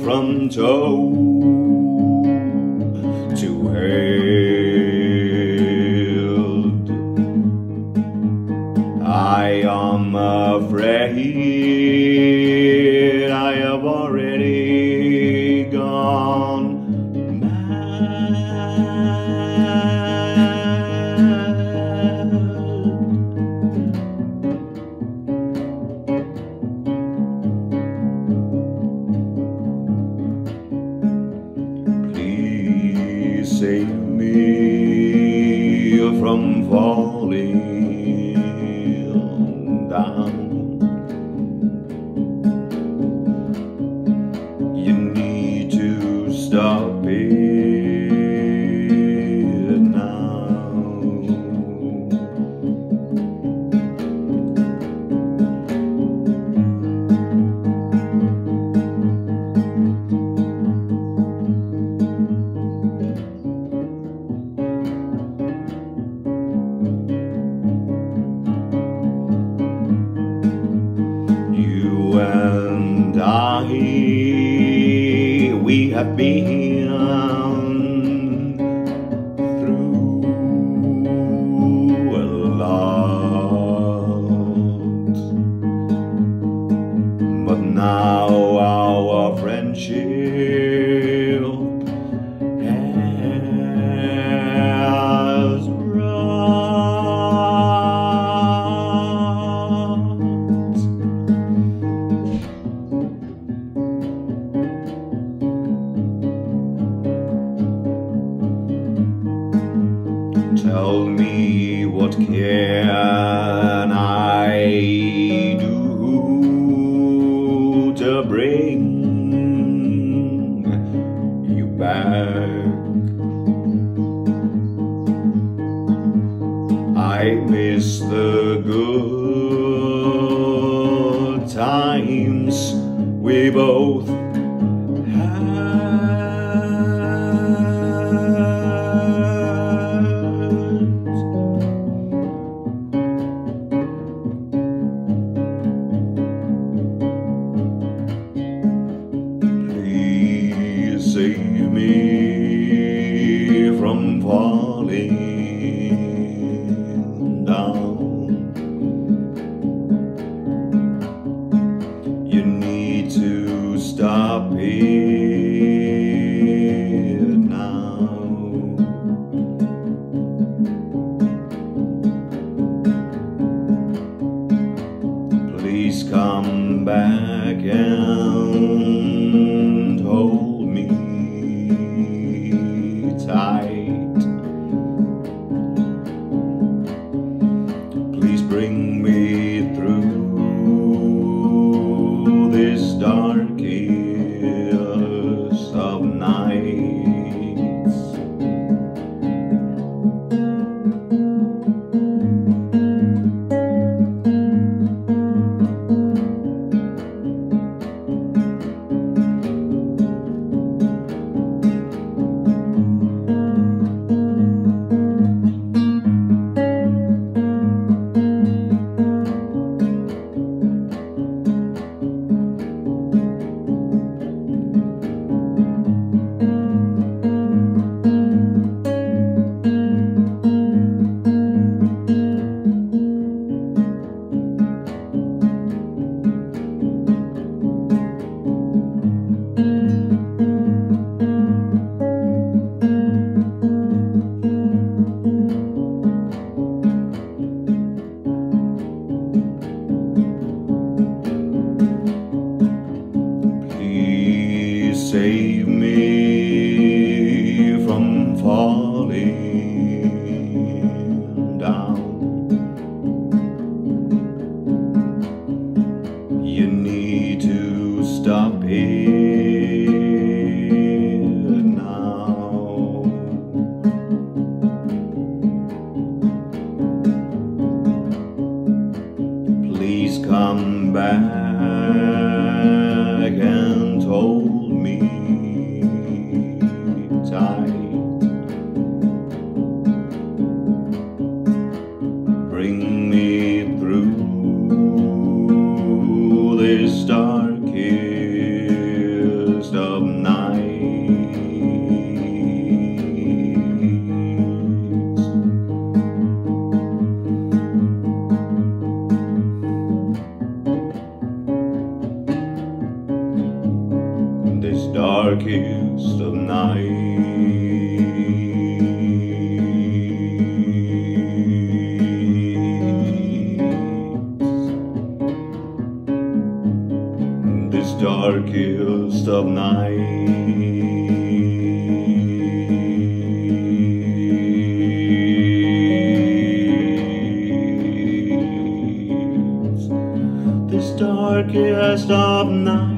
from toe to head. I am afraid I have already gone save me from falling down. You need to stop it now. And I, we have been through a lot, but now our friendship has tell me, what can I do to bring you back? I miss the good times we both had. Save me from falling down. You need to stop it now. Please come back and hold me tight. Please bring me through this darkest of nights. Save me from falling down. You need to stop it now. Please come back and hold me darkest of nights, this darkest of nights, this darkest of nights.